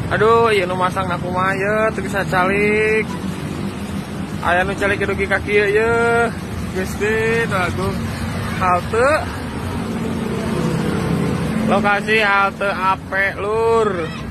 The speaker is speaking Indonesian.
Aduh, ieu nu masang na kumaha ye teu bisa calik. Aya nu calik dugi kaki ye. Geus teh lagu halte. Lokasi halte AP Lur.